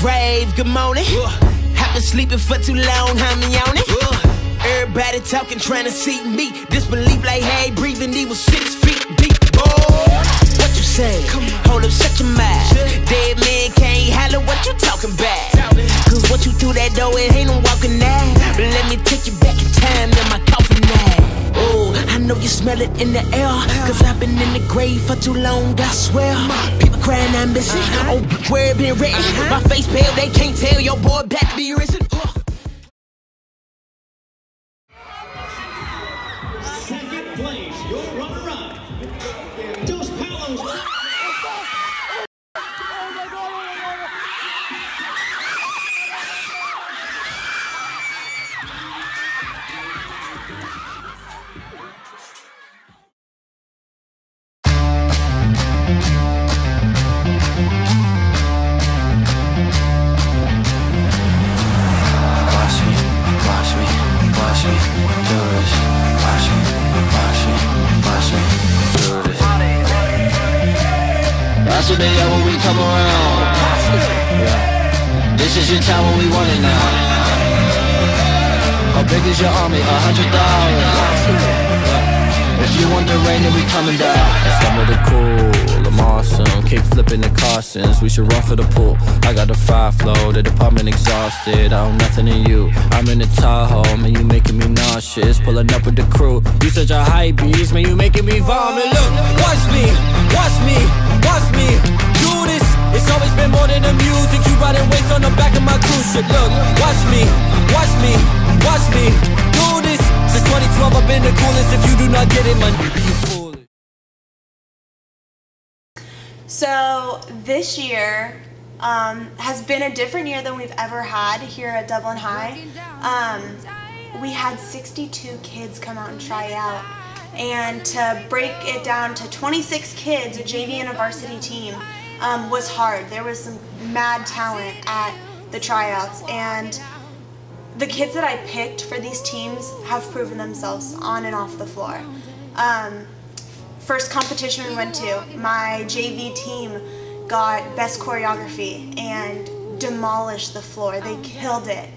grave, good morning. I've been sleeping for too long, I'm yawning. Everybody talking, trying to see me. Disbelief like, hey, breathing, he was 6 feet deep. What you say? Hold up, shut your mouth. Dead man can't holler, what you talking about? Cause once you through that door, it ain't no walking now. But let me take you back in time in my coffin now. Oh, I know you smell it in the air. Cause I've been in the grave for too long, I swear. People crying, I'm missing. Oh, where it been written? My face pale, they can't tell your boy back to be risen. Second place, your runner-up, Dos Palos. That's the day when we come around. Yeah. This is your time when we want it now. How big is your army? 100,000. If you want the rain, then we coming down. It's done with the cool, I'm awesome. Kick flipping the Carsons, we should run for the pool. I got the fire flow, the department exhausted. I own nothing in you. I'm in the Tahoe, man, you making me nauseous. Pulling up with the crew, you such a hype beast, man, you making me vomit. Look, watch me, watch me, watch me do this. It's always been more than the music. You riding waves on the back of my cruise ship. Look, watch me, watch me, watch me do this. Since 2012 I've been the coolest. If you do not get it, man, you fool. So this year has been a different year than we've ever had here at Dublin High. We had 62 kids come out and try out, and to break it down to 26 kids, a JV and a varsity team, was hard. There was some mad talent at the tryouts, and the kids that I picked for these teams have proven themselves on and off the floor. First competition we went to, my JV team got best choreography and demolished the floor. They killed it.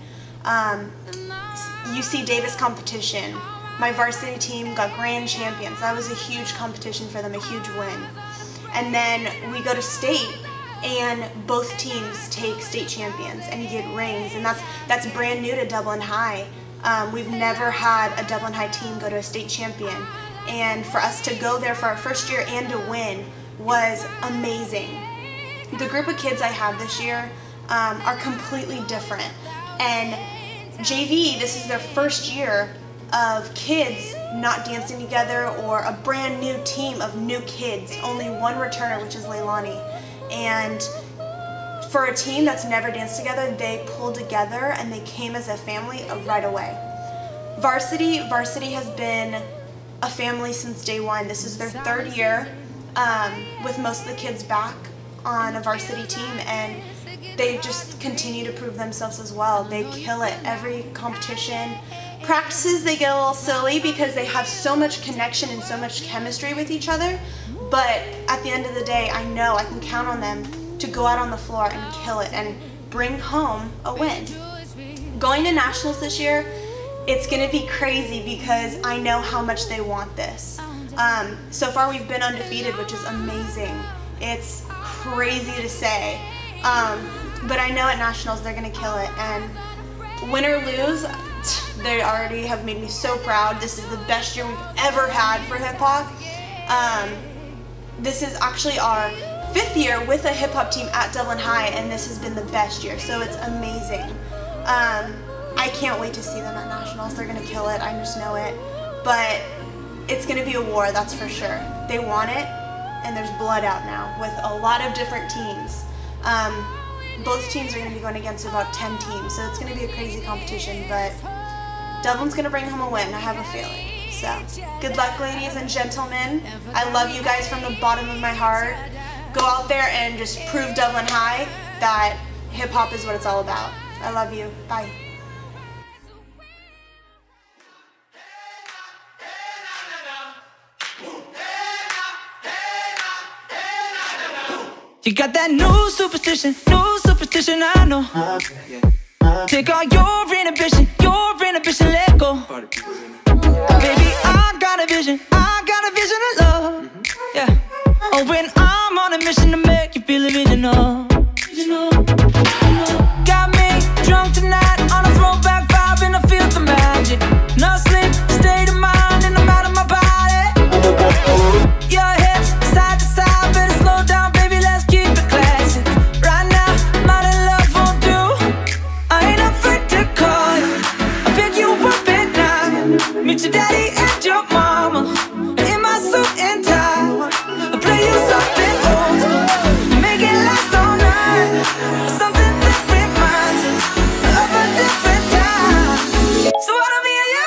UC Davis competition, my varsity team got grand champions. That was a huge competition for them, a huge win. And then we go to state, and both teams take state champions, and you get rings, and that's brand new to Dublin High. We've never had a Dublin High team go to a state champion, and for us to go there for our first year and to win was amazing. The group of kids I have this year are completely different, and JV, this is their first year of kids not dancing together, or a brand new team of new kids, only one returner, which is Leilani. And for a team that's never danced together, they pulled together and they came as a family right away. Varsity has been a family since day one. This is their third year with most of the kids back on a varsity team, and they just continue to prove themselves as well. They kill it every competition. Practices, they get a little silly because they have so much connection and so much chemistry with each other, but at the end of the day, I know I can count on them to go out on the floor and kill it and bring home a win. Going to nationals this year, it's going to be crazy because I know how much they want this. So far we've been undefeated, which is amazing. It's crazy to say, but I know at nationals they're going to kill it, and win or lose, they already have made me so proud. This is the best year we've ever had for hip hop. This is actually our 5th year with a hip hop team at Dublin High, and this has been the best year, so it's amazing. I can't wait to see them at nationals. They're going to kill it, I just know it. But it's going to be a war, that's for sure. They want it, and there's blood out now with a lot of different teams. Both teams are going to be going against about 10 teams, so it's going to be a crazy competition, but Dublin's going to bring home a win, I have a feeling. So, good luck, ladies and gentlemen. I love you guys from the bottom of my heart. Go out there and just prove Dublin High that hip-hop is what it's all about. I love you. Bye. You got that new superstition, competition, I know. Take all your inhibition, let go. Baby, I got a vision of love. Yeah. Oh, when I'm on a mission to make you feel original. Got me drunk tonight on a throwback vibe and I feel the magic. No sleep, state of mind and I'm out of my body. Your hips side to side, better slow down, baby, let's keep it classic. Right now, modern love won't do. I ain't afraid to call you. I'll pick you up at night. Meet your daddy and your mama in my suit and tie. I'll play you something old school, make it last all night. Something that reminds us of a different time. So what'll be you?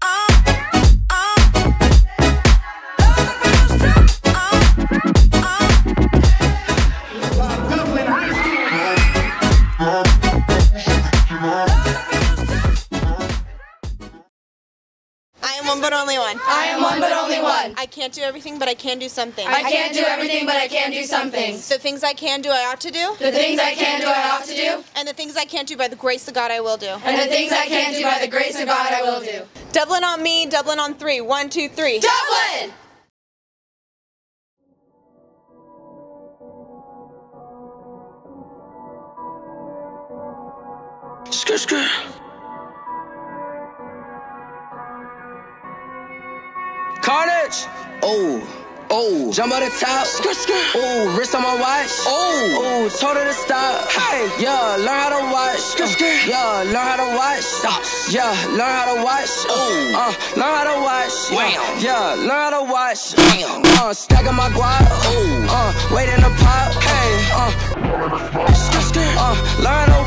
I am one but only one. I am one but only one. I can't do everything, but I can do something. I can't do everything, but I can do some things. The things I can do, I ought to do. The things I can do, I ought to do. And the things I can't do, by the grace of God, I will do. And the things I can't do, by the grace of God, I will do. Dublin on me, Dublin on three. 1, 2, 3. Dublin! Skr, skr. Carnage! Oh, jump on the top. Oh, wrist on my watch. Oh, told her to stop. Hey, yeah, learn how to watch. Yeah, learn how to watch. Stop. Yeah, learn how to watch. Learn how to watch. Yeah, learn how to watch. Stacking my guap. Waiting to pop. Hey, learn how to